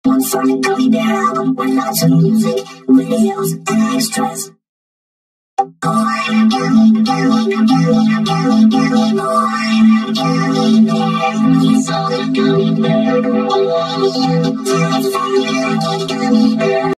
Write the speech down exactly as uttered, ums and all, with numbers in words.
One Sony Gummy Bear album with lots of music, videos, and extras. Oh, I'm a gummy, gummy, gummy, gummy, gummy, oh, I'm a gummy bear. He's all a gummy bear. Oh, yeah.